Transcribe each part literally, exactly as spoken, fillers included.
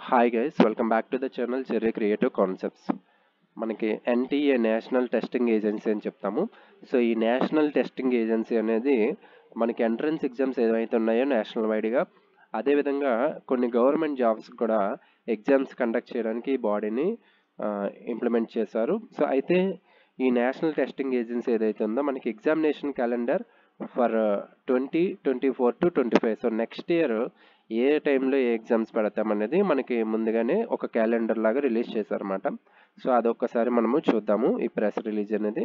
Hi guys, welcome back to the channel cherry creative concepts. మనకి NTA national testing agency అని చెప్తాము. So ఈ national testing agency అనేది మనకి ఎంట్రన్స్ ఎగ్జామ్స్ ఏవైతే ఉన్నాయో నేషనల్ వైడ్గా, అదేవిధంగా కొన్ని గవర్నమెంట్ జాబ్స్ కూడా ఎగ్జామ్స్ కండక్ట్ చేయడానికి ఈ బాడీని ఇంప్లిమెంట్ చేశారు. సో అయితే ఈ నేషనల్ టెస్టింగ్ ఏజెన్సీ ఏదైతే ఉందో మనకి examination calendar for twenty twenty four to twenty five so next year ఏ టైంలో ఏ ఎగ్జామ్స్ పెడతామనేది మనకి ముందుగానే ఒక క్యాలెండర్ లాగా రిలీజ్ చేశారన్నమాట. సో అదొక్కసారి మనము చూద్దాము ఈ ప్రెస్ రిలీజ్ అనేది.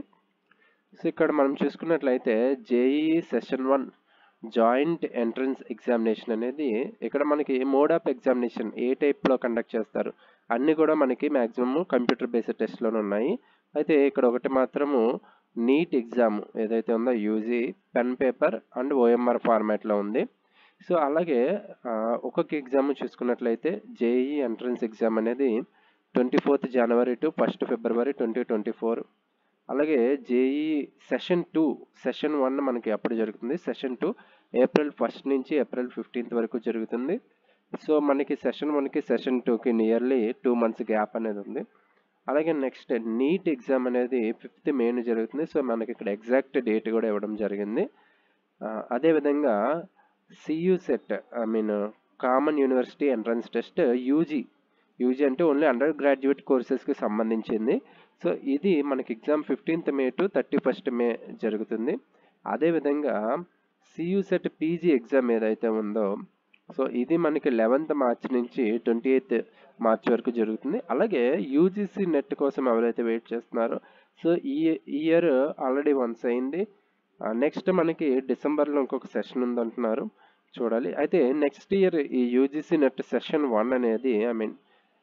సో ఇక్కడ మనం చూసుకున్నట్లయితే JEE session one joint entrance examination అనేది ఇక్కడ మనకి మోడ్ ఆఫ్ ఎగ్జామినేషన్ ఏ టైప్లో కండక్ట్ చేస్తారు అన్నీ కూడా మనకి మ్యాక్సిమం కంప్యూటర్ బేస్డ్ టెస్ట్లోనే ఉన్నాయి. అయితే ఇక్కడ ఒకటి మాత్రము నీట్ ఎగ్జామ్ ఏదైతే ఉందో UG pen paper and OMR ఫార్మాట్లో ఉంది. సో అలాగే ఒక్కొక్క ఎగ్జామ్ చూసుకున్నట్లయితే జేఈ ఎంట్రన్స్ ఎగ్జామ్ అనేది twenty fourth January to first February twenty twenty four అలాగే JEE session two session one మనకి అప్పుడు జరుగుతుంది. సెషన్ టూ ఏప్రిల్ ఫస్ట్ నుంచి ఏప్రిల్ ఫిఫ్టీన్త్ వరకు జరుగుతుంది. సో మనకి సెషన్ వన్కి సెషన్ టూకి నియర్లీ టూ మంత్స్ గ్యాప్ అనేది ఉంది. అలాగే నెక్స్ట్ నీట్ ఎగ్జామ్ అనేది ఫిఫ్త్ మేన జరుగుతుంది. సో మనకి ఇక్కడ ఎగ్జాక్ట్ డేట్ కూడా ఇవ్వడం జరిగింది. అదేవిధంగా CUET I mean common university entrance test UG UG అంటే ఓన్లీ అండర్ గ్రాడ్యుయేట్ కోర్సెస్కి సంబంధించింది. సో ఇది మనకి exam fifteenth May to thirty first May జరుగుతుంది. అదేవిధంగా సియు సెట్ పీజీ ఎగ్జామ్ ఏదైతే ఉందో సో ఇది మనకి లెవెన్త్ మార్చ్ నుంచి ట్వంటీ ఎయిత్ మార్చ్ వరకు జరుగుతుంది. అలాగే యూజీసీ నెట్ కోసం ఎవరైతే వెయిట్ చేస్తున్నారో సో ఈ ఇయర్ ఆల్రెడీ వన్స్ అయింది. నెక్స్ట్ మనకి డిసెంబర్లో ఇంకొక సెషన్ ఉందంటున్నారు, చూడాలి. అయితే నెక్స్ట్ ఇయర్ ఈ యూజీసీ నెట్ సెషన్ వన్ అనేది ఐ మీన్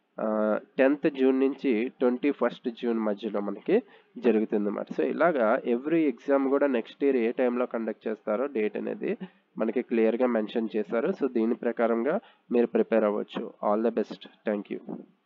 టెన్త్ జూన్ నుంచి ట్వంటీ ఫస్ట్ జూన్ మధ్యలో మనకి జరుగుతుంది అన్నమాట. సో ఇలాగా ఎవ్రీ ఎగ్జామ్ కూడా నెక్స్ట్ ఇయర్ ఏ టైంలో కండక్ట్ చేస్తారో డేట్ అనేది మనకి క్లియర్గా మెన్షన్ చేశారు. సో దీని ప్రకారంగా మీరు ప్రిపేర్ అవ్వచ్చు. All the best. Thank you.